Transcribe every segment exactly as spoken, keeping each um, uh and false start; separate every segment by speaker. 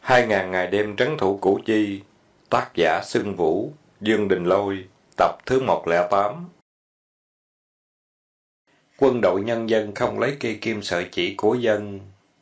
Speaker 1: Hai ngàn ngày đêm trấn thủ Củ Chi. Tác giả Xưng Vũ, Dương Đình Lôi. Tập thứ một không tám. Quân đội nhân dân không lấy cây kim sợi chỉ của dân.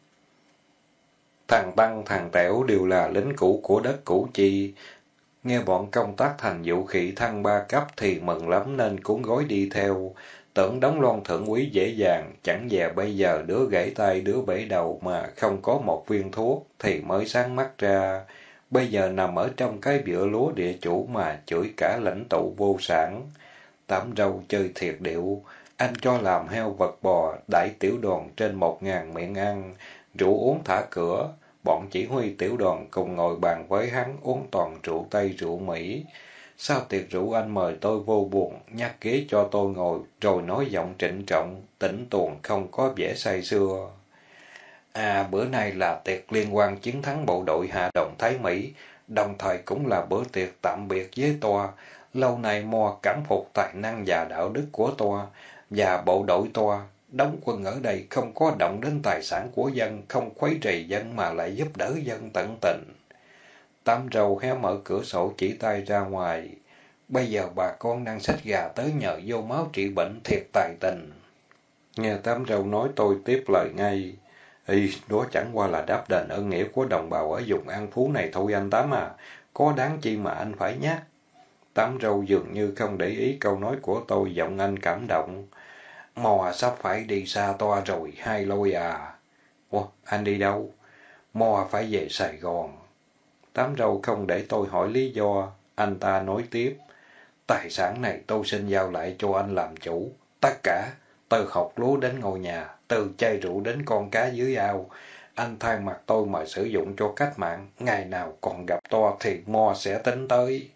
Speaker 1: Thằng Tăng, thằng Tẻo đều là lính cũ của đất Củ Chi. Nghe bọn công tác thành vũ khỉ thăng ba cấp thì mừng lắm nên cuốn gói đi theo. Tưởng đóng lon thượng úy dễ dàng, chẳng dè bây giờ đứa gãy tay đứa bể đầu mà không có một viên thuốc thì mới sáng mắt ra. Bây giờ nằm ở trong cái bựa lúa địa chủ mà chửi cả lãnh tụ vô sản. Tám râu chơi thiệt điệu, anh cho làm heo vật bò, đãi tiểu đoàn trên một ngàn miệng ăn, rượu uống thả cửa. Bọn chỉ huy tiểu đoàn cùng ngồi bàn với hắn uống toàn rượu Tây rượu Mỹ. Sau tiệc rượu anh mời tôi vô buồn, nhắc ghế cho tôi ngồi, rồi nói giọng trịnh trọng, tỉnh tuồng không có vẻ say sưa. À, bữa nay là tiệc liên quan chiến thắng bộ đội Hạ Đồng Thái Mỹ, đồng thời cũng là bữa tiệc tạm biệt với toa. Lâu nay Mo cảm phục tài năng và đạo đức của toa, và bộ đội toa. Đóng quân ở đây không có động đến tài sản của dân, không khuấy rầy dân mà lại giúp đỡ dân tận tình. Tám râu hé mở cửa sổ chỉ tay ra ngoài. Bây giờ bà con đang xách gà tới nhờ vô máu trị bệnh thiệt tài tình. Nghe tám râu nói tôi tiếp lời ngay. Ý, đó chẳng qua là đáp đền ơn nghĩa của đồng bào ở vùng An Phú này thôi anh Tám à. Có đáng chi mà anh phải nhắc. Tám râu dường như không để ý câu nói của tôi, giọng anh cảm động. Mò sắp phải đi xa toa rồi, hai lôi à. Ủa, anh đi đâu? Mò phải về Sài Gòn. Tám râu không để tôi hỏi lý do, anh ta nói tiếp. Tài sản này tôi xin giao lại cho anh làm chủ. Tất cả, từ hột lúa đến ngôi nhà, từ chai rượu đến con cá dưới ao. Anh thay mặt tôi mà sử dụng cho cách mạng. Ngày nào còn gặp toa thì Mo sẽ tính tới.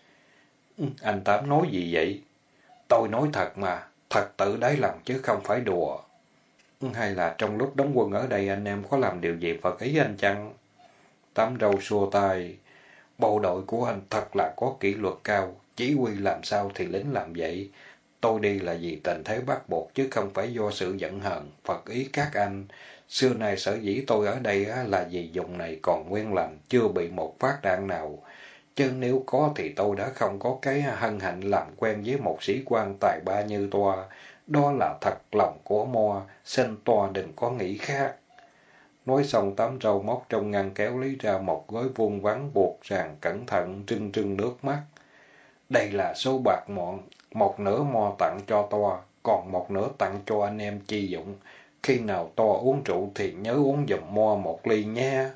Speaker 1: Anh Tám nói gì vậy? Tôi nói thật mà, thật tự đáy lòng chứ không phải đùa. Hay là trong lúc đóng quân ở đây anh em có làm điều gì phật ý anh chăng? Tám râu xua tay. Bộ đội của anh thật là có kỷ luật cao, chỉ huy làm sao thì lính làm vậy. Tôi đi là vì tình thế bắt buộc chứ không phải do sự giận hờn, phật ý các anh. Xưa nay sở dĩ tôi ở đây là vì vùng này còn nguyên lành, chưa bị một phát đạn nào. Chứ nếu có thì tôi đã không có cái hân hạnh làm quen với một sĩ quan tài ba như toa. Đó là thật lòng của Mo, xin toa đừng có nghĩ khác. Nói xong tám râu móc trong ngăn kéo lấy ra một gói vuông vắn buộc ràng cẩn thận, trưng trưng nước mắt. Đây là số bạc mọn, một nửa Mo tặng cho toa, còn một nửa tặng cho anh em chi dụng. Khi nào toa uống rượu thì nhớ uống giùm Mo một ly nha.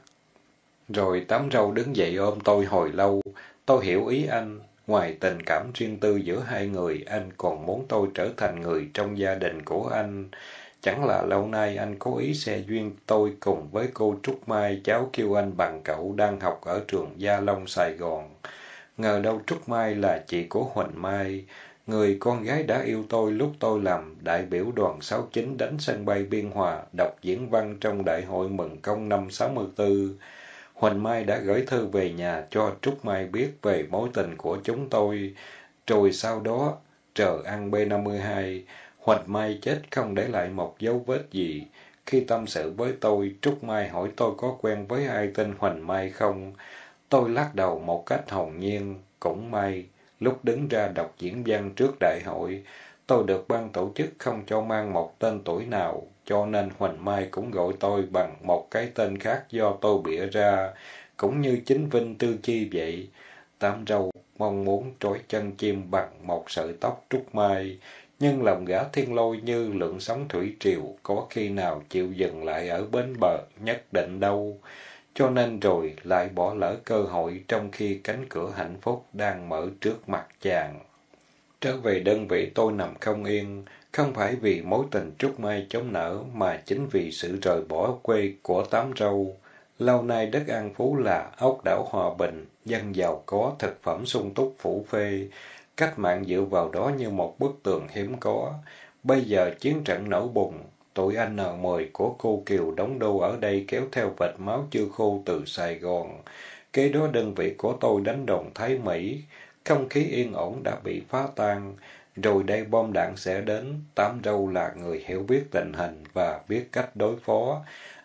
Speaker 1: Rồi tám râu đứng dậy ôm tôi hồi lâu. Tôi hiểu ý anh. Ngoài tình cảm riêng tư giữa hai người, anh còn muốn tôi trở thành người trong gia đình của anh. Chẳng là lâu nay anh có ý xe duyên tôi cùng với cô Trúc Mai, cháu kêu anh bằng cậu, đang học ở trường Gia Long, Sài Gòn. Ngờ đâu Trúc Mai là chị của Huỳnh Mai, người con gái đã yêu tôi lúc tôi làm đại biểu đoàn sáu chín đến sân bay Biên Hòa, đọc diễn văn trong đại hội mừng công năm sáu mươi tư. Huỳnh Mai đã gửi thư về nhà cho Trúc Mai biết về mối tình của chúng tôi. Rồi sau đó, chờ ăn B năm mươi hai, Huỳnh Mai chết không để lại một dấu vết gì. Khi tâm sự với tôi, Trúc Mai hỏi tôi có quen với ai tên Huỳnh Mai không? Tôi lắc đầu một cách hồn nhiên. Cũng may, lúc đứng ra đọc diễn văn trước đại hội, tôi được ban tổ chức không cho mang một tên tuổi nào, cho nên Huỳnh Mai cũng gọi tôi bằng một cái tên khác do tôi bịa ra, cũng như chính Vinh Tư Chi vậy. Tám râu mong muốn trói chân chim bằng một sợi tóc Trúc Mai, nhưng lòng gã thiên lôi như lượng sóng thủy triều, có khi nào chịu dừng lại ở bến bờ, nhất định đâu. Cho nên rồi lại bỏ lỡ cơ hội trong khi cánh cửa hạnh phúc đang mở trước mặt chàng. Trở về đơn vị tôi nằm không yên, không phải vì mối tình Trúc Mai chống nở, mà chính vì sự rời bỏ quê của tám râu. Lâu nay đất An Phú là ốc đảo hòa bình, dân giàu có, thực phẩm sung túc phủ phê. Cách mạng dựa vào đó như một bức tường hiếm có. Bây giờ chiến trận nổ bùng, tụi anh N mười của cô Kiều đóng đô ở đây kéo theo vệt máu chưa khô từ Sài Gòn. Kế đó đơn vị của tôi đánh đồn Thái Mỹ. Không khí yên ổn đã bị phá tan. Rồi đây bom đạn sẽ đến. Tám râu là người hiểu biết tình hình và biết cách đối phó.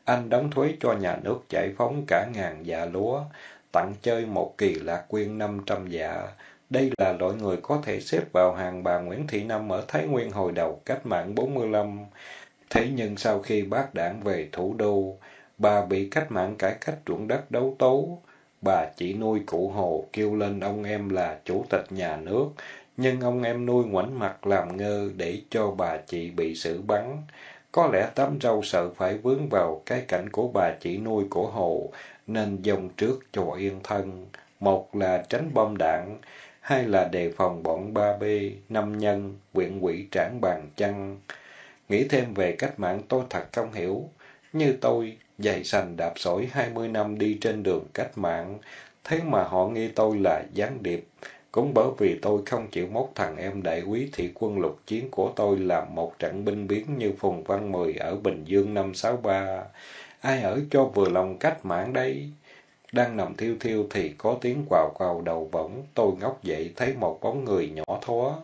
Speaker 1: Anh đóng thuế cho nhà nước giải phóng cả ngàn dạ lúa, tặng chơi một kỳ lạc quyên năm trăm dạ. Đây là loại người có thể xếp vào hàng bà Nguyễn Thị Năm ở Thái Nguyên hồi đầu cách mạng bốn mươi lăm. Thế nhưng sau khi bác đảng về thủ đô, bà bị cách mạng cải cách ruộng đất đấu tố. Bà chỉ nuôi cụ Hồ kêu lên ông em là chủ tịch nhà nước, nhưng ông em nuôi ngoảnh mặt làm ngơ để cho bà chị bị xử bắn. Có lẽ tấm râu sợ phải vướng vào cái cảnh của bà chị nuôi của Hồ, nên dòng trước cho yên thân. Một là tránh bom đạn, hai là đề phòng bọn ba B, năm nhân, quyện quỷ trảng bàn chăng. Nghĩ thêm về cách mạng tôi thật không hiểu. Như tôi, giày sành đạp sỏi hai mươi năm đi trên đường cách mạng, thế mà họ nghi tôi là gián điệp. Cũng bởi vì tôi không chịu móc thằng em đại úy thị quân lục chiến của tôi làm một trận binh biến như Phùng Văn Mười ở Bình Dương năm sáu ba. Ai ở cho vừa lòng cách mạng đây? Đang nằm thiêu thiêu thì có tiếng quào quào đầu võng, tôi ngóc dậy thấy một bóng người nhỏ thó.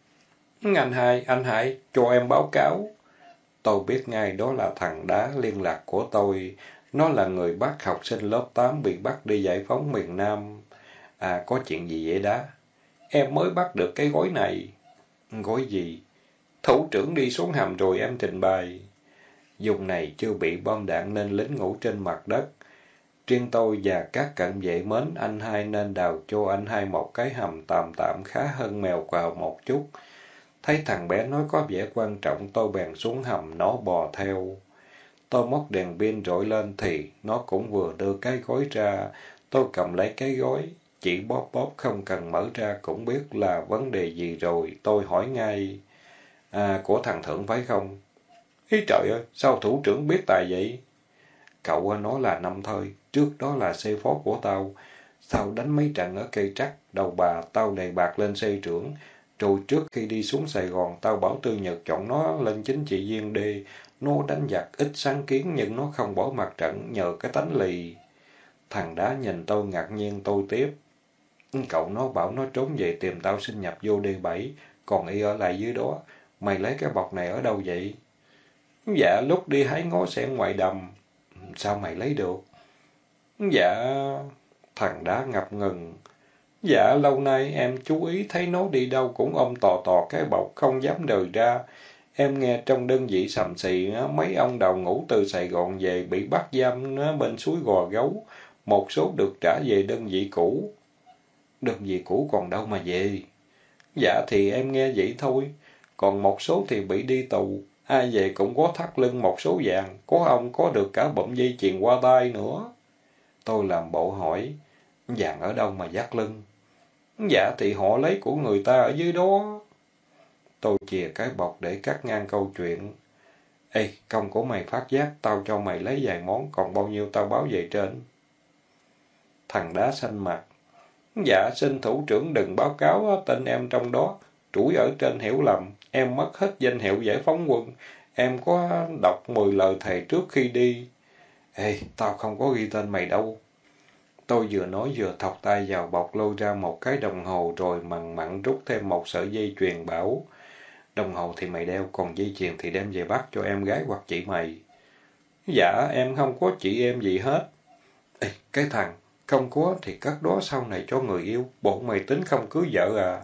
Speaker 1: Anh hai, anh hai, cho em báo cáo. Tôi biết ngay đó là thằng Đá liên lạc của tôi. Nó là người bắt học sinh lớp tám bị bắt đi giải phóng miền Nam. À, có chuyện gì vậy Đá? Em mới bắt được cái gói này. Gói gì? Thủ trưởng đi xuống hầm rồi em trình bày. Vùng này chưa bị bom đạn nên lính ngủ trên mặt đất. Riêng tôi và các cận vệ mến anh hai nên đào cho anh hai một cái hầm tạm tạm khá hơn mèo quào một chút. Thấy thằng bé nói có vẻ quan trọng, tôi bèn xuống hầm, nó bò theo. Tôi móc đèn pin rọi lên thì nó cũng vừa đưa cái gói ra. Tôi cầm lấy cái gói, chỉ bóp bóp không cần mở ra cũng biết là vấn đề gì rồi. Tôi hỏi ngay, à, của thằng Thượng phải không? Ý trời ơi, sao thủ trưởng biết tài vậy? Cậu nói là năm thôi, trước đó là xe phó của tao. Tao đánh mấy trận ở cây trắc, đầu bà tao đầy bạc lên xe trưởng. Rồi trước khi đi xuống Sài Gòn, tao bảo Tư Nhật chọn nó lên chính trị viên đi. Nó đánh giặc ít sáng kiến nhưng nó không bỏ mặt trận nhờ cái tánh lì. Thằng Đá nhìn tôi ngạc nhiên, tôi tiếp. Cậu nó bảo nó trốn về tìm tao xin nhập vô D bảy, còn y ở lại dưới đó. Mày lấy cái bọc này ở đâu vậy? Dạ, lúc đi hái ngó sen ngoài đầm. Sao mày lấy được? Dạ... Thằng Đá ngập ngừng. Dạ, lâu nay em chú ý thấy nó đi đâu cũng ôm tò tò cái bọc, không dám đời ra. Em nghe trong đơn vị sầm xì, mấy ông đào ngũ từ Sài Gòn về bị bắt giam bên suối Gò Gấu. Một số được trả về đơn vị cũ. Đơn vị cũ còn đâu mà về? Dạ thì em nghe vậy thôi. Còn một số thì bị đi tù. Ai về cũng có thắt lưng một số vàng. Có ông có được cả bụm dây chuyền qua tay nữa. Tôi làm bộ hỏi. Vàng ở đâu mà dắt lưng? Dạ thì họ lấy của người ta ở dưới đó. Tôi chìa cái bọc để cắt ngang câu chuyện. Ê, công của mày phát giác, tao cho mày lấy vài món, còn bao nhiêu tao báo về trên. Thằng Đá xanh mặt. Dạ, xin thủ trưởng đừng báo cáo tên em trong đó. Trũi ở trên hiểu lầm, em mất hết danh hiệu giải phóng quân. Em có đọc mười lời thề trước khi đi. Ê, tao không có ghi tên mày đâu. Tôi vừa nói vừa thọc tay vào bọc lôi ra một cái đồng hồ rồi mằn mặn rút thêm một sợi dây chuyền bảo. Đồng hồ thì mày đeo, còn dây chuyền thì đem về bắt cho em gái hoặc chị mày. Dạ, em không có chị em gì hết. Ê, cái thằng, không có thì cất đó sau này cho người yêu, bộ mày tính không cưới vợ à?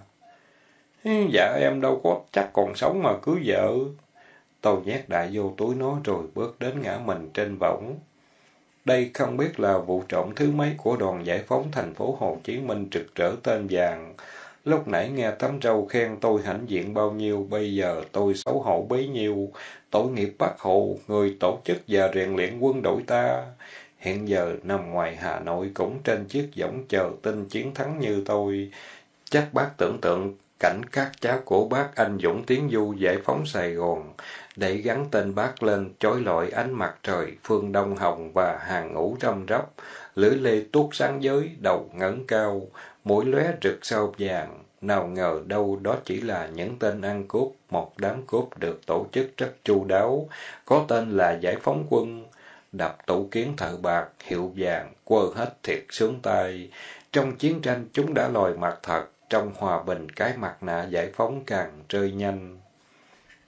Speaker 1: Dạ, em đâu có chắc còn sống mà cưới vợ. Tôi nhét đại vô túi nó rồi bước đến ngã mình trên võng. Đây không biết là vụ trộm thứ mấy của đoàn giải phóng thành phố Hồ Chí Minh rực rỡ tên vàng. Lúc nãy nghe tấm râu khen tôi hãnh diện bao nhiêu, bây giờ tôi xấu hổ bấy nhiêu. Tội nghiệp Bác Hồ, người tổ chức và rèn luyện quân đội ta. Hiện giờ nằm ngoài Hà Nội cũng trên chiếc võng chờ tin chiến thắng như tôi. Chắc bác tưởng tượng cảnh các cháu của bác anh dũng tiến du giải phóng Sài Gòn, để gắn tên bác lên chói lọi ánh mặt trời, phương đông hồng và hàng ngũ răm rắp, lưỡi lê tuốt sáng giới, đầu ngẩng cao, mũi lóe rực sao vàng. Nào ngờ đâu đó chỉ là những tên ăn cướp, một đám cướp được tổ chức rất chu đáo, có tên là giải phóng quân. Đập tủ kiến thợ bạc, hiệu vàng, quơ hết thiệt sướng tay. Trong chiến tranh chúng đã lòi mặt thật, trong hòa bình cái mặt nạ giải phóng càng rơi nhanh.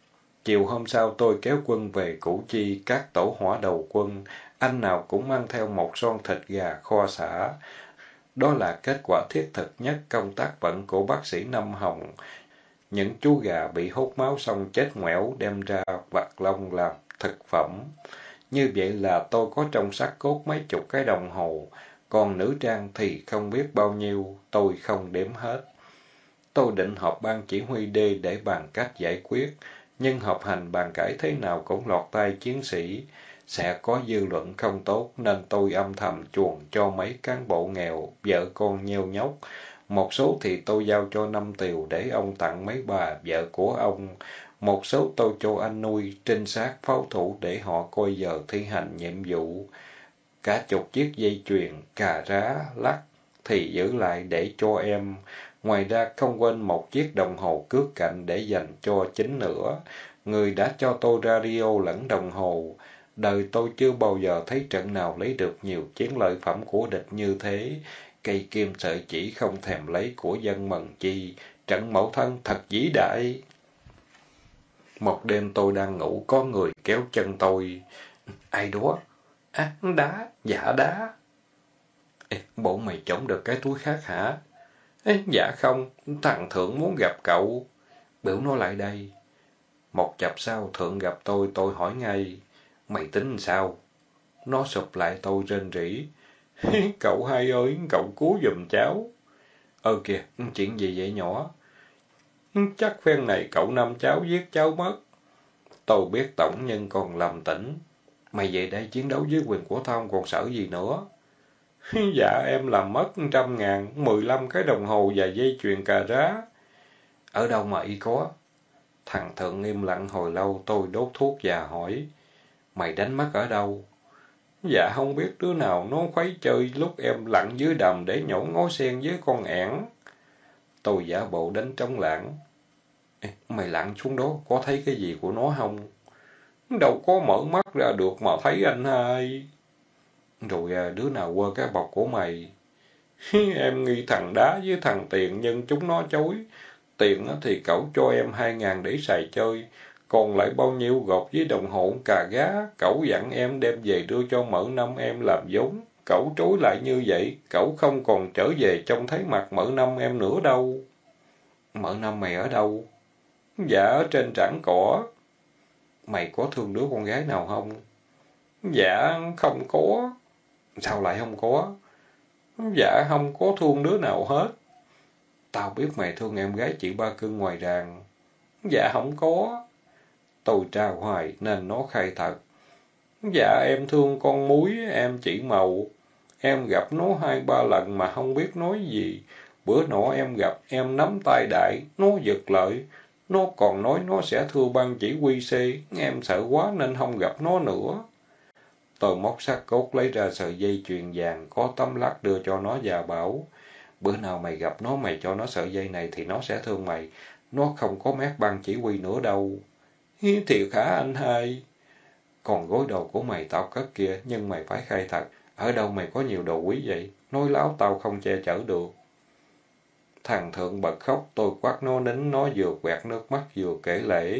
Speaker 1: Chiều hôm sau tôi kéo quân về Củ Chi, các tổ hỏa đầu quân, anh nào cũng mang theo một son thịt gà kho xả. Đó là kết quả thiết thực nhất công tác vận của bác sĩ Năm Hồng. Những chú gà bị hút máu xong chết ngoẻo đem ra vặt lông làm thực phẩm. Như vậy là tôi có trong xác cốt mấy chục cái đồng hồ, còn nữ trang thì không biết bao nhiêu, tôi không đếm hết. Tôi định họp ban chỉ huy D để bàn cách giải quyết, nhưng họp hành bàn cãi thế nào cũng lọt tai chiến sĩ, sẽ có dư luận không tốt nên tôi âm thầm chuồn cho mấy cán bộ nghèo, vợ con nheo nhóc. Một số thì tôi giao cho Năm Tiều để ông tặng mấy bà vợ của ông, một số tôi cho anh nuôi trinh sát pháo thủ để họ coi giờ thi hành nhiệm vụ. Cả chục chiếc dây chuyền, cà rá, lắc thì giữ lại để cho em. Ngoài ra không quên một chiếc đồng hồ cước cạnh để dành cho chính nữa. Người đã cho tôi radio lẫn đồng hồ. Đời tôi chưa bao giờ thấy trận nào lấy được nhiều chiến lợi phẩm của địch như thế. Cây kim sợi chỉ không thèm lấy của dân Mần Chi. Trận Mậu Thân thật vĩ đại. Một đêm tôi đang ngủ, có người kéo chân tôi. Ai đó? À, đá, dạ đá. Ê, bộ mày trộm được cái túi khác hả? Ê, dạ không, thằng Thượng muốn gặp cậu. Biểu nó lại đây. Một chập sau Thượng gặp tôi, tôi hỏi ngay. Mày tính sao? Nó sụp lại tôi rên rỉ. Cậu hai ơi, cậu cứu giùm cháu. Ơ kìa, chuyện gì vậy nhỏ? Chắc phen này cậu Năm cháu giết cháu mất. Tôi biết tổng nhân còn lầm tỉnh. Mày về đây chiến đấu với quyền của tao còn sợ gì nữa? Dạ em làm mất trăm ngàn, mười lăm cái đồng hồ và dây chuyền cà rá. Ở đâu mà y có? Thằng Thượng im lặng hồi lâu, tôi đốt thuốc và hỏi. Mày đánh mất ở đâu? Dạ không biết đứa nào nó khuấy chơi lúc em lặn dưới đầm để nhổ ngó sen với con ẻn. Tôi giả bộ đánh trống lảng. Ê, mày lặn xuống đó có thấy cái gì của nó không? Đâu có mở mắt ra được mà thấy anh hai. Rồi à, đứa nào quơ cái bọc của mày? Em nghi thằng Đá với thằng Tiền nhưng chúng nó chối. Tiền thì cậu cho em hai ngàn để xài chơi. Còn lại bao nhiêu gọt với đồng hồ cà gá. Cậu dặn em đem về đưa cho Mợ Năm em làm vốn. Cậu trối lại như vậy. Cậu không còn trở về trông thấy mặt Mợ Năm em nữa đâu. Mợ Năm mày ở đâu? Dạ ở trên trảng cỏ. Mày có thương đứa con gái nào không? Dạ không có. Sao lại không có? Dạ không có thương đứa nào hết. Tao biết mày thương em gái chị Ba Cưng ngoài ràng. Dạ không có. Tôi tra hoài nên nó khai thật. Dạ em thương con muối, em chỉ màu. Em gặp nó hai ba lần mà không biết nói gì. Bữa nọ em gặp em nắm tay Đại, nó giật lợi. Nó còn nói nó sẽ thưa ban chỉ huy C. Em sợ quá nên không gặp nó nữa. Tôi móc sắt cốt lấy ra sợi dây chuyền vàng có tấm lắc đưa cho nó và bảo. Bữa nào mày gặp nó mày cho nó sợi dây này thì nó sẽ thương mày. Nó không có mét ban chỉ huy nữa đâu. Thiệt hả anh hai? Còn gối đồ của mày tao cất kia nhưng mày phải khai thật. Ở đâu mày có nhiều đồ quý vậy? Nói láo tao không che chở được. Thằng Thượng bật khóc, tôi quát nó nín, nó vừa quẹt nước mắt vừa kể lể.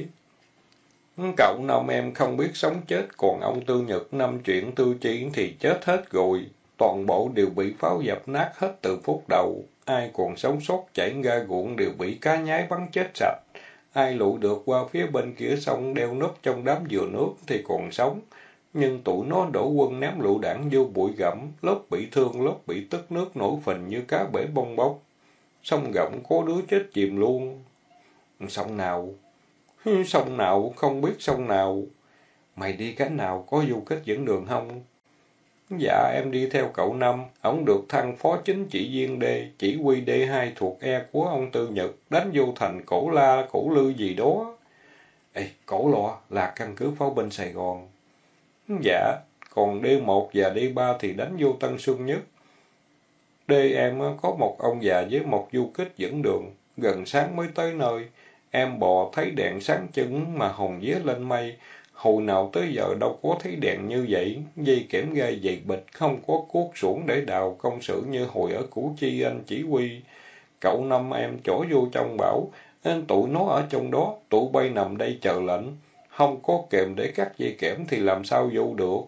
Speaker 1: Cậu Năm em không biết sống chết, còn ông Tư Nhật năm chuyện Tư Chi thì chết hết rồi. Toàn bộ đều bị pháo dập nát hết từ phút đầu. Ai còn sống sót chảy ra ruộng đều bị cá nhái bắn chết sạch. Ai lụi được qua phía bên kia sông đeo núp trong đám dừa nước thì còn sống. Nhưng tụi nó đổ quân ném lựu đạn vô bụi gặm, lớp bị thương, lớp bị tức nước nổi phình như cá bể bong bóng. Sông rộng có đứa chết chìm luôn. Sông nào? Sông nào? Không biết sông nào. Mày đi cánh nào? Có du kích dẫn đường không? Dạ em đi theo cậu Năm. Ông được thăng phó chính chỉ viên D, chỉ huy D hai thuộc E của ông Tư Nhật, đánh vô thành Cổ La, Cổ Lư gì đó. Ê, Cổ Lọ là căn cứ pháo binh Sài Gòn. Dạ, còn D một và D ba thì đánh vô Tân Xuân Nhất. D em có một ông già với một du kích dẫn đường, gần sáng mới tới nơi. Em bò thấy đèn sáng trưng mà hồn vía lên mây. Hồi nào tới giờ đâu có thấy đèn như vậy, dây kẽm gai dày bịch, không có cuốc xuồng để đào công sự như hồi ở Củ Chi anh chỉ huy. Cậu Năm em chỗ vô trong bảo, anh tụi nó ở trong đó, tụi bay nằm đây chờ lệnh. không có kềm để cắt dây kẽm thì làm sao vô được?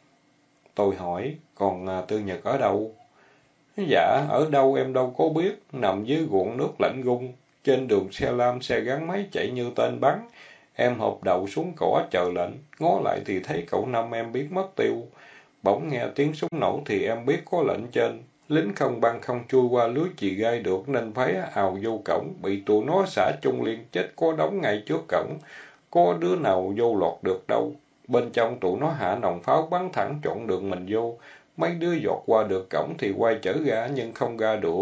Speaker 1: Tôi hỏi, còn à, Tư Nhật ở đâu? Dạ, ở đâu em đâu có biết, nằm dưới ruộng nước lạnh gung. Trên đường xe lam, xe gắn máy chạy như tên bắn. Em hộp đầu xuống cỏ chờ lệnh, ngó lại thì thấy cậu Năm em biến mất tiêu. Bỗng nghe tiếng súng nổ thì em biết có lệnh trên. Lính không băng không chui qua lưới chì gai được nên phải ào vô cổng, bị tụi nó xả chung liên chết có đống ngay trước cổng. Có đứa nào vô lọt được đâu. Bên trong tụi nó hạ nòng pháo bắn thẳng chọn đường mình vô. Mấy đứa giọt qua được cổng thì quay trở ra nhưng không ra được.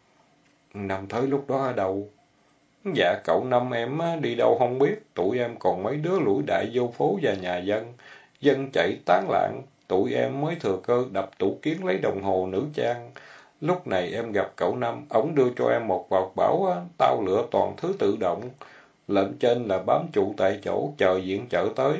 Speaker 1: Năm tới lúc đó ở đâu? Dạ cậu Năm em đi đâu không biết. Tụi em còn mấy đứa lủi đại vô phố và nhà dân. Dân chạy tán loạn. Tụi em mới thừa cơ đập tủ kiến lấy đồng hồ nữ trang. Lúc này em gặp cậu Năm. Ổng đưa cho em một vật bảo tao lựa toàn thứ tự động. Lệnh trên là bám trụ tại chỗ chờ viện trợ tới.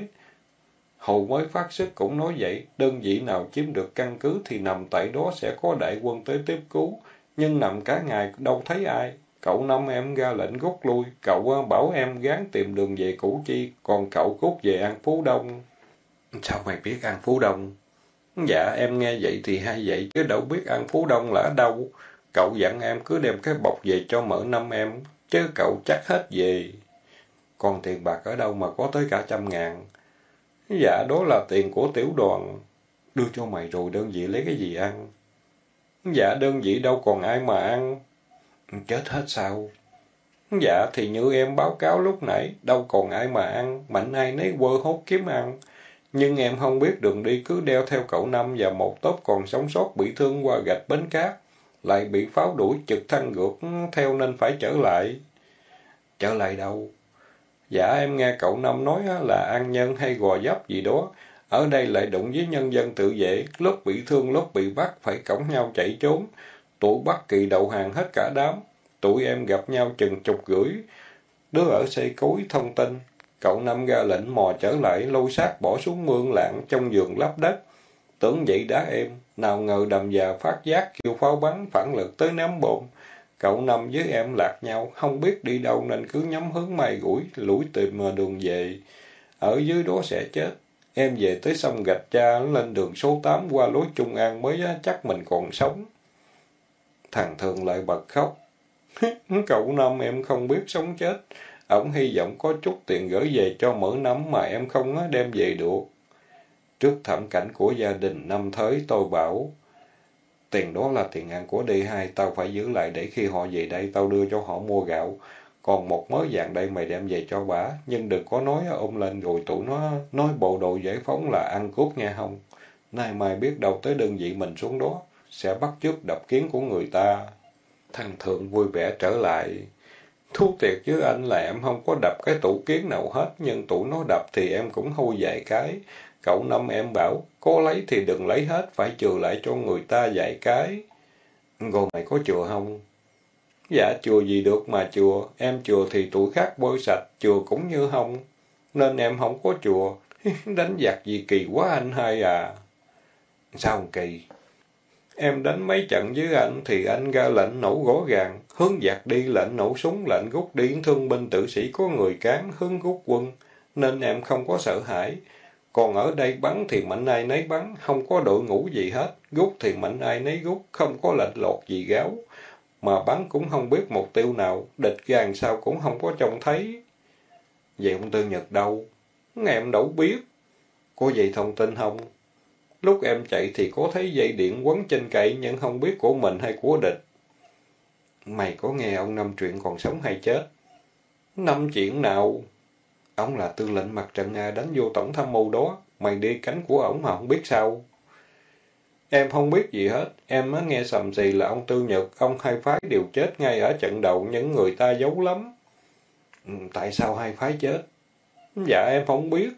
Speaker 1: Hầu mới phát sức cũng nói vậy, đơn vị nào chiếm được căn cứ thì nằm tại đó sẽ có đại quân tới tiếp cứu, nhưng nằm cả ngày đâu thấy ai. Cậu Năm em ra lệnh rút lui, cậu bảo em gắng tìm đường về Củ Chi, còn cậu cút về An Phú Đông. Sao mày biết An Phú Đông? Dạ em nghe vậy thì hay vậy, chứ đâu biết An Phú Đông là ở đâu. Cậu dặn em cứ đem cái bọc về cho mợ Năm em, chứ cậu chắc hết về. Còn tiền bạc ở đâu mà có tới cả trăm ngàn? Dạ đó là tiền của tiểu đoàn. Đưa cho mày rồi đơn vị lấy cái gì ăn? Dạ đơn vị đâu còn ai mà ăn. Chết hết sao? Dạ thì như em báo cáo lúc nãy, đâu còn ai mà ăn, mạnh ai nấy quơ hốt kiếm ăn. Nhưng em không biết đường đi cứ đeo theo cậu Năm và một tốp còn sống sót bị thương qua gạch Bến Cát. Lại bị pháo đuổi trực thăng ngược theo nên phải trở lại. Trở lại đâu? Dạ em nghe cậu Năm nói là An Nhân hay Gò Vấp gì đó. Ở đây lại đụng với nhân dân tự vệ, lúc bị thương lúc bị bắt phải cõng nhau chạy trốn. Tụi Bắc Kỳ đầu hàng hết cả đám. Tụi em gặp nhau chừng chục rưỡi. Đứa ở xây cối thông tin. Cậu Năm ra lệnh mò trở lại, lôi xác bỏ xuống mương lạng trong vườn lấp đất. Tưởng vậy đã em, nào ngờ đầm già phát giác kêu pháo bắn phản lực tới ném bom. Cậu Năm với em lạc nhau, không biết đi đâu nên cứ nhắm hướng Mai Gũi, lủi tìm đường về. Ở dưới đó sẽ chết. Em về tới sông Gạch Cha, lên đường số tám qua lối Trung An mới chắc mình còn sống. Thằng Thường lại bật khóc. Cậu Năm em không biết sống chết. Ổng hy vọng có chút tiền gửi về cho mỡ nắm mà em không đem về được. Trước thảm cảnh của gia đình Năm Thới tôi bảo, tiền đó là tiền ăn của đi hai, tao phải giữ lại để khi họ về đây tao đưa cho họ mua gạo. Còn một mớ vàng đây mày đem về cho bả, nhưng đừng có nói ôm lên rồi tụi nó nói bộ đội giải phóng là ăn cướp nghe không. Nay mai biết đâu tới đơn vị mình xuống đó, sẽ bắt chước đập kiến của người ta. Thằng Thượng vui vẻ trở lại. Thú thiệt với anh là em không có đập cái tủ kiến nào hết, nhưng tụi nó đập thì em cũng hôi vài cái. Cậu Năm em bảo, có lấy thì đừng lấy hết, phải chừa lại cho người ta vài cái. Rồi mày có chừa không? Dạ chừa gì được mà chừa, em chừa thì tụi khác bôi sạch, chừa cũng như không. Nên em không có chừa. Đánh giặc gì kỳ quá anh hai à. Sao không kỳ? Em đánh mấy trận với anh thì anh ra lệnh nổ rõ ràng, hướng giặc đi lệnh nổ súng, lệnh rút đi thương binh tử sĩ có người cán, hướng rút quân, nên em không có sợ hãi. Còn ở đây bắn thì mạnh ai nấy bắn, không có đội ngũ gì hết, rút thì mạnh ai nấy rút, không có lệch lọt gì gáo. Mà bắn cũng không biết mục tiêu nào, địch gan sao cũng không có trông thấy. Vậy ông Tư Nhật đâu? Em đâu biết. Có vậy thông tin không? Lúc em chạy thì có thấy dây điện quấn trên cây nhưng không biết của mình hay của địch. Mày có nghe ông Năm chuyện còn sống hay chết? Năm chuyện nào? Ông là tư lệnh mặt trận Nga đánh vô tổng tham mưu đó. Mày đi cánh của ổng mà không biết sao? Em không biết gì hết. Em mới nghe sầm xì là ông Tư Nhật, ông hai phái đều chết ngay ở trận đầu, những người ta giấu lắm. Ừ, tại sao hai phái chết? Dạ em không biết.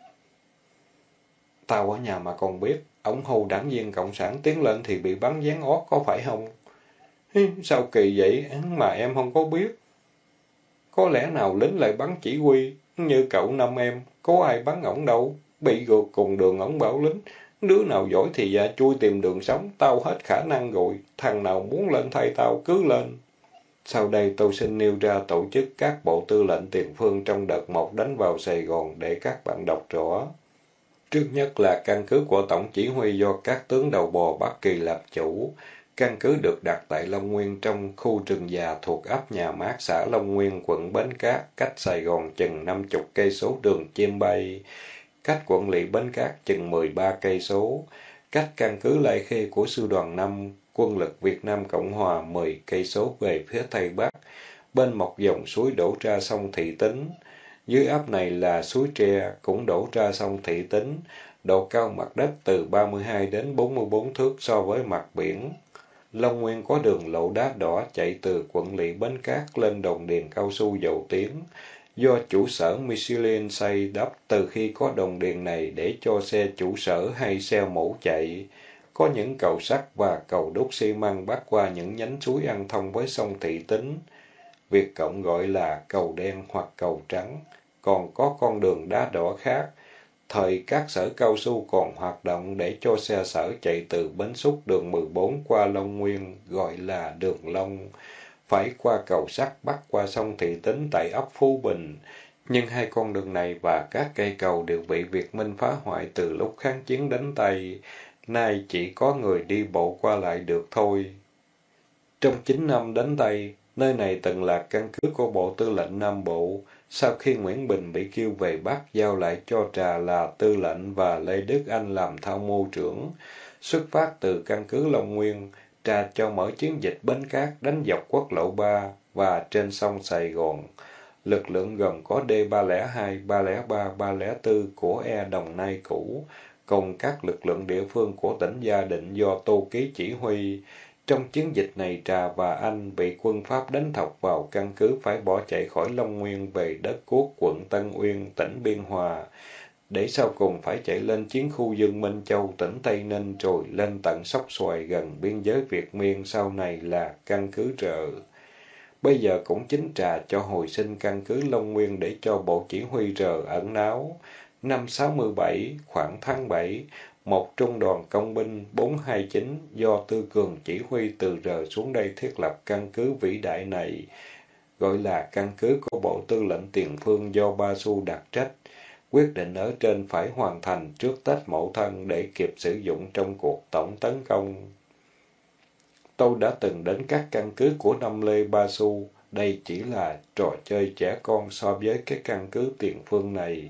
Speaker 1: Tao ở nhà mà còn biết. Ông hù đảng viên Cộng sản tiến lên thì bị bắn gián ót có phải không? Sao kỳ vậy mà em không có biết? Có lẽ nào lính lại bắn chỉ huy, như cậu Năm em, có ai bắn ổng đâu, bị gượt cùng đường ổng bảo lính, đứa nào giỏi thì dạ chui tìm đường sống, tao hết khả năng rồi, thằng nào muốn lên thay tao cứ lên. Sau đây tôi xin nêu ra tổ chức các bộ tư lệnh tiền phương trong đợt một đánh vào Sài Gòn để các bạn đọc rõ. Trước nhất là căn cứ của Tổng chỉ huy do các tướng đầu bò Bắc Kỳ làm chủ. Căn cứ được đặt tại Long Nguyên trong khu rừng già thuộc ấp Nhà Mát, xã Long Nguyên, quận Bến Cát, cách Sài Gòn chừng năm mươi cây số đường chim bay, cách quận lỵ Bến Cát chừng mười ba cây số, cách căn cứ Lai Khê của Sư đoàn năm, quân lực Việt Nam Cộng Hòa mười cây số về phía tây bắc, bên một dòng suối đổ ra sông Thị Tính. Dưới ấp này là suối Tre, cũng đổ ra sông Thị Tính, độ cao mặt đất từ ba mươi hai đến bốn mươi bốn thước so với mặt biển. Long Nguyên có đường lộ đá đỏ chạy từ quận lỵ Bến Cát lên đồng điền cao su Dầu Tiếng, do chủ sở Michelin xây đắp từ khi có đồng điền này để cho xe chủ sở hay xe mổ chạy. Có những cầu sắt và cầu đúc xi măng bắc qua những nhánh suối ăn thông với sông Thị Tính. Việt Cộng gọi là cầu đen hoặc cầu trắng, còn có con đường đá đỏ khác. Thời các sở cao su còn hoạt động để cho xe sở chạy từ bến xúc đường mười bốn qua Long Nguyên, gọi là đường Long, phải qua cầu sắt bắc qua sông Thị Tính tại ấp Phú Bình. Nhưng hai con đường này và các cây cầu đều bị Việt Minh phá hoại từ lúc kháng chiến đánh Tây, nay chỉ có người đi bộ qua lại được thôi. Trong chín năm đánh Tây, nơi này từng là căn cứ của Bộ Tư lệnh Nam Bộ. Sau khi Nguyễn Bình bị kêu về Bắc, giao lại cho Trà là tư lệnh và Lê Đức Anh làm tham mưu trưởng. Xuất phát từ căn cứ Long Nguyên, Trà cho mở chiến dịch Bến Cát đánh dọc quốc lộ ba và trên sông Sài Gòn. Lực lượng gồm có D ba không hai, ba không ba, ba không bốn của E Đồng Nai cũ, cùng các lực lượng địa phương của tỉnh Gia Định do Tô Ký chỉ huy. Trong chiến dịch này, Trà và Anh bị quân Pháp đánh thọc vào căn cứ phải bỏ chạy khỏi Long Nguyên về đất Cuốc, quận Tân Uyên, tỉnh Biên Hòa, để sau cùng phải chạy lên chiến khu Dương Minh Châu, tỉnh Tây Ninh, rồi lên tận Sóc Xoài gần biên giới Việt Miên, sau này là căn cứ R. Bây giờ cũng chính Trà cho hồi sinh căn cứ Long Nguyên để cho bộ chỉ huy R ẩn náu. Năm sáu mươi bảy, khoảng tháng bảy, một trung đoàn công binh bốn hai chín do Tư Cường chỉ huy từ R xuống đây thiết lập căn cứ vĩ đại này, gọi là căn cứ của Bộ Tư lệnh Tiền phương do Ba Xu đặc trách. Quyết định ở trên phải hoàn thành trước Tết Mậu Thân để kịp sử dụng trong cuộc tổng tấn công. Tôi đã từng đến các căn cứ của Năm Lê Ba Xu, đây chỉ là trò chơi trẻ con so với cái căn cứ Tiền phương này.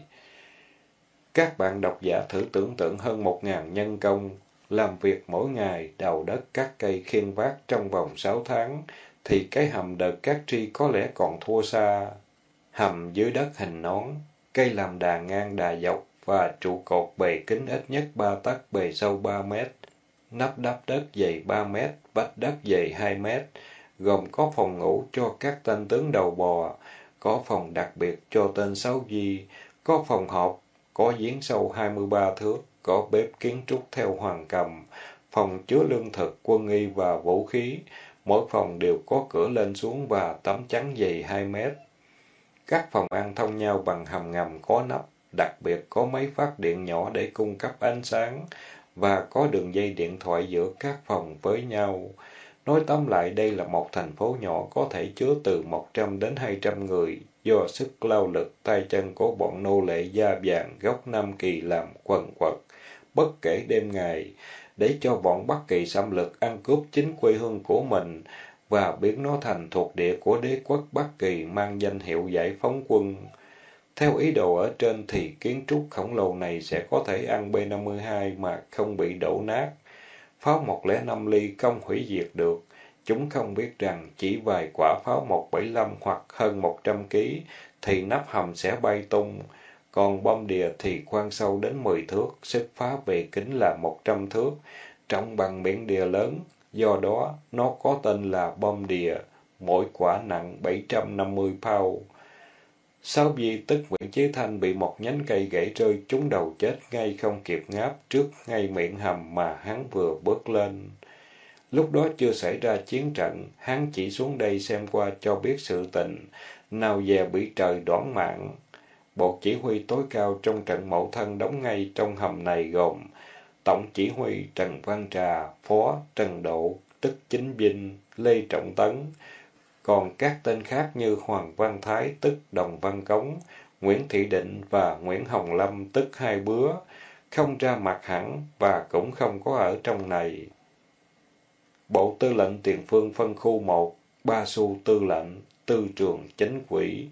Speaker 1: Các bạn độc giả thử tưởng tượng hơn một ngàn nhân công, làm việc mỗi ngày, đào đất cắt cây khiêng vác trong vòng sáu tháng, thì cái hầm đợt cát tri có lẽ còn thua xa. Hầm dưới đất hình nón, cây làm đà ngang đà dọc và trụ cột bề kính ít nhất ba tấc, bề sâu ba mét, nắp đắp đất dày ba mét, vách đất dày hai mét, gồm có phòng ngủ cho các tên tướng đầu bò, có phòng đặc biệt cho tên Sáu Di, có phòng họp, có giếng sâu hai mươi ba thước, có bếp kiến trúc theo hoàng cầm, phòng chứa lương thực, quân y và vũ khí, mỗi phòng đều có cửa lên xuống và tấm chắn dày hai mét. Các phòng ăn thông nhau bằng hầm ngầm có nắp, đặc biệt có máy phát điện nhỏ để cung cấp ánh sáng, và có đường dây điện thoại giữa các phòng với nhau. Nói tóm lại, đây là một thành phố nhỏ có thể chứa từ một trăm đến hai trăm người, do sức lao lực tay chân của bọn nô lệ da vàng gốc Nam Kỳ làm quần quật, bất kể đêm ngày, để cho bọn Bắc Kỳ xâm lược ăn cướp chính quê hương của mình, và biến nó thành thuộc địa của đế quốc Bắc Kỳ mang danh hiệu giải phóng quân. Theo ý đồ ở trên thì kiến trúc khổng lồ này sẽ có thể ăn B năm mươi hai mà không bị đổ nát. Pháo một không năm ly không hủy diệt được. Chúng không biết rằng chỉ vài quả pháo một bảy lăm hoặc hơn một trăm ki lô gam thì nắp hầm sẽ bay tung. Còn bom đìa thì khoan sâu đến mười thước, sức phá bề kính là một trăm thước, trọng bằng miệng đìa lớn. Do đó, nó có tên là bom đìa, mỗi quả nặng bảy trăm năm mươi pound. Sáu Di tức Nguyễn Chí Thanh bị một nhánh cây gãy rơi trúng đầu chết ngay không kịp ngáp trước ngay miệng hầm mà hắn vừa bước lên. Lúc đó chưa xảy ra chiến trận, hắn chỉ xuống đây xem qua cho biết sự tình, nào dè bị trời đoản mạng. Bộ chỉ huy tối cao trong trận Mậu Thân đóng ngay trong hầm này gồm Tổng chỉ huy Trần Văn Trà, Phó Trần Độ, tức Chính Vinh, Lê Trọng Tấn, Còn các tên khác như Hoàng Văn Thái tức Đồng Văn Cống, Nguyễn Thị Định và Nguyễn Hồng Lâm tức Hai Bứa, không ra mặt hẳn và cũng không có ở trong này. Bộ Tư lệnh Tiền phương phân khu một, Ba Xu tư lệnh, Tư Trường chính quỹ.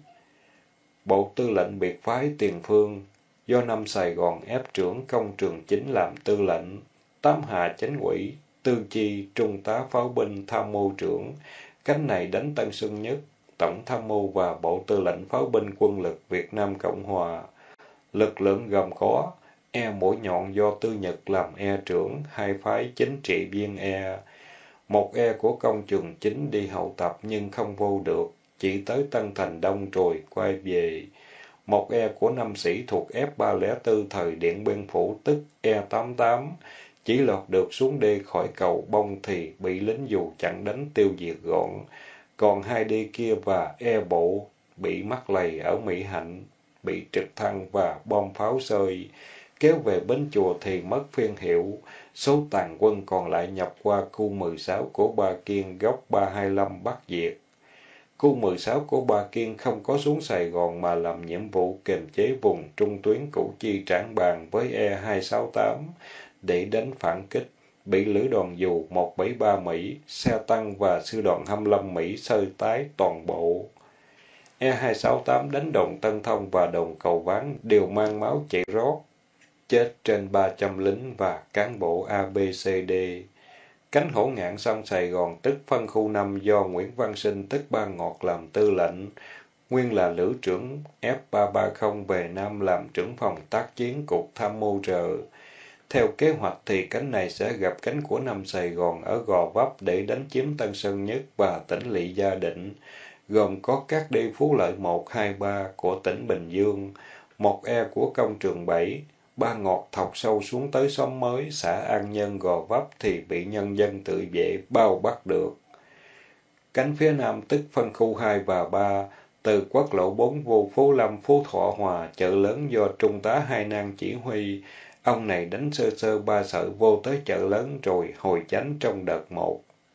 Speaker 1: Bộ Tư lệnh biệt phái Tiền phương, do năm Sài Gòn ép trưởng Công Trường Chính làm tư lệnh, Tám Hà chánh quỹ, Tư Chi trung tá pháo binh tham mưu trưởng, cánh này đánh Tân Sơn Nhất, Tổng tham mưu và Bộ Tư lệnh pháo binh quân lực Việt Nam Cộng Hòa. Lực lượng gồm có E mũi nhọn do Tư Nhật làm E trưởng, hai phái chính trị viên E. Một E của Công Trường Chính đi hậu tập nhưng không vô được, chỉ tới Tân Thành Đông rồi quay về. Một E của năm sĩ thuộc F ba không bốn thời Điện Biên Phủ tức E tám tám, chỉ lọt được xuống đê khỏi cầu bông thì bị lính dù chặn đánh tiêu diệt gọn. Còn hai đê kia và E bộ bị mắc lầy ở Mỹ Hạnh, bị trực thăng và bom pháo xơi. Kéo về Bến Chùa thì mất phiên hiệu, số tàn quân còn lại nhập qua khu mười sáu của Ba Kiên góc ba hai lăm Bắc Việt. Khu mười sáu của Ba Kiên không có xuống Sài Gòn mà làm nhiệm vụ kiềm chế vùng trung tuyến Củ Chi Trảng Bàng với E hai sáu tám để đánh phản kích, bị lữ đoàn dù một bảy ba Mỹ, xe tăng và sư đoàn hai mươi lăm Mỹ sơi tái toàn bộ. E hai sáu tám đánh đồn Tân Thông và đồn Cầu Ván đều mang máu chảy rót, chết trên ba trăm lính và cán bộ A B C D. Cánh hổ ngạn sông Sài Gòn tức phân khu năm do Nguyễn Văn Sinh tức Ba Ngọt làm tư lệnh, nguyên là lữ trưởng F ba ba không về Nam làm trưởng phòng tác chiến cục tham mưu trợ. Theo kế hoạch thì cánh này sẽ gặp cánh của năm Sài Gòn ở Gò Vấp để đánh chiếm Tân Sơn Nhất và tỉnh Lỵ Gia Định, gồm có các đê Phú Lợi một, hai, ba của tỉnh Bình Dương, một E của Công Trường bảy, Ba Ngọt thọc sâu xuống tới xóm mới, xã An Nhân Gò Vấp thì bị nhân dân tự vệ bao bắt được. Cánh phía Nam tức phân khu hai và ba, từ quốc lộ bốn vô Phú Lâm, Phú Thọ Hòa, chợ lớn do Trung tá Hai Nang chỉ huy. Ông này đánh sơ sơ ba sợi vô tới chợ lớn rồi hồi chánh trong đợt một.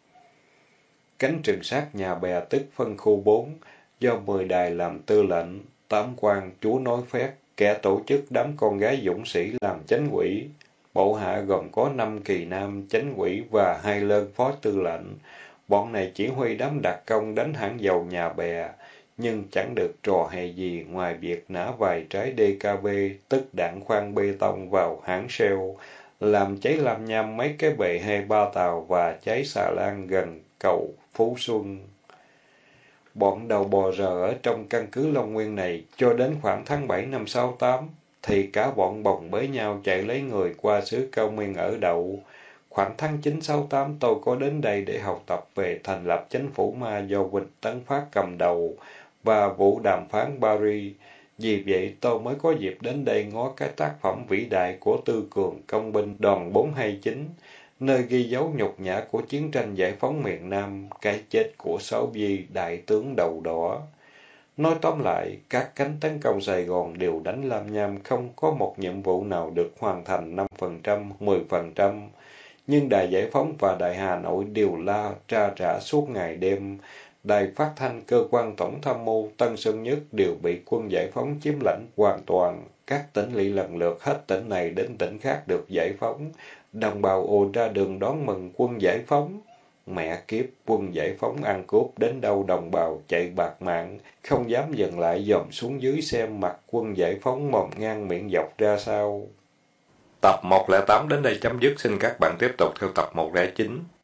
Speaker 1: Cánh trừng sát nhà bè tức phân khu bốn, do mười đài làm tư lệnh, tám quan chúa nói phét, kẻ tổ chức đám con gái dũng sĩ làm chánh quỹ. Bộ hạ gồm có năm kỳ nam chánh quỹ và hai lơn phó tư lệnh. Bọn này chỉ huy đám đặc công đánh hãng dầu nhà bè, nhưng chẳng được trò hề gì ngoài việc nã vài trái đê ca bê, tức đạn khoan bê tông vào hãng Shell, làm cháy lam nham mấy cái bệ hay ba tàu và cháy xà lan gần cầu Phú Xuân. Bọn đầu bò rờ ở trong căn cứ Long Nguyên này cho đến khoảng tháng bảy năm sáu tám, thì cả bọn bồng bế nhau chạy lấy người qua xứ Cao Miên ở đậu. Khoảng tháng chín sáu tám tôi có đến đây để học tập về thành lập chính phủ ma do Huỳnh Tấn Phát cầm đầu và vụ đàm phán Paris. Vì vậy tôi mới có dịp đến đây ngó cái tác phẩm vĩ đại của Tư Cường công binh đoàn bốn hai chín, nơi ghi dấu nhục nhã của chiến tranh giải phóng miền Nam, cái chết của sáu vị đại tướng đầu đỏ. Nói tóm lại, các cánh tấn công Sài Gòn đều đánh lam nham, không có một nhiệm vụ nào được hoàn thành năm phần trăm, mười phần trăm. Nhưng Đài Giải phóng và Đài Hà Nội đều la tra trả suốt ngày đêm. Đài phát thanh cơ quan tổng tham mưu Tân Sơn Nhất đều bị quân giải phóng chiếm lãnh hoàn toàn. Các tỉnh lỵ lần lượt hết tỉnh này đến tỉnh khác được giải phóng. Đồng bào ồ ra đường đón mừng quân giải phóng. Mẹ kiếp, quân giải phóng ăn cướp đến đâu đồng bào chạy bạc mạng, không dám dừng lại dòm xuống dưới xem mặt quân giải phóng mồm ngang miệng dọc ra sao. Tập một không tám đến đây chấm dứt, xin các bạn tiếp tục theo tập một không chín.